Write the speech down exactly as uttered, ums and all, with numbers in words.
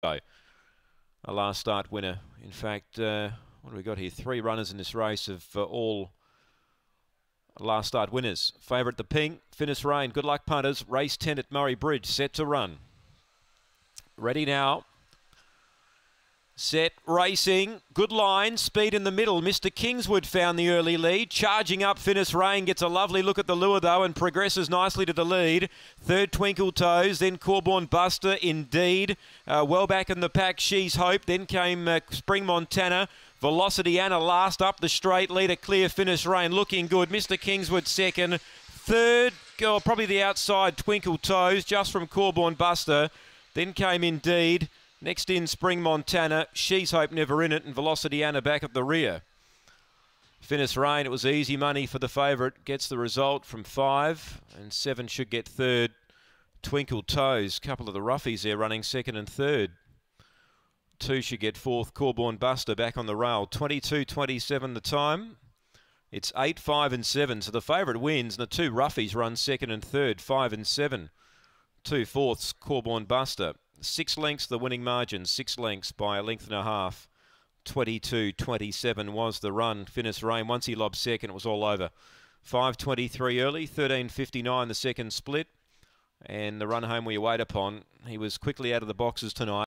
A last start winner. In fact, uh, what do we got here? Three runners in this race of uh, all last start winners. Favourite the Pink, Finis Rain. Good luck punters. Race ten at Murray Bridge. Set to run. Ready now. Set, racing, good line, speed in the middle. Mister Kingswood found the early lead. Charging up, Finis Rain gets a lovely look at the lure though and progresses nicely to the lead. Third, Twinkle Toes, then Corborn Buster, indeed. Uh, well back in the pack, She's Hope. Then came uh, Spring Montana. Velocity Anna last up the straight. Leader clear, Finis Rain looking good. Mister Kingswood second. Third, oh, probably the outside, Twinkle Toes, just from Corborn Buster. Then came Indeed. Next in Spring Montana, She's Hope never in it, and Velocity Anna back at the rear. Finis Rain, it was easy money for the favourite, gets the result from five, and seven should get third. Twinkle Toes, couple of the roughies there running second and third. Two should get fourth. Corborn Buster back on the rail. twenty-two twenty-seven the time. It's eight, five and seven, so the favourite wins, and the two roughies run second and third, five and seven. Two fourths, Corborn Buster. Six lengths, the winning margin, six lengths by a length and a half. twenty-two twenty-seven was the run. Finis Rain, once he lobbed second, it was all over. five twenty-three early, thirteen fifty-nine the second split. And the run home we wait upon. He was quickly out of the boxes tonight.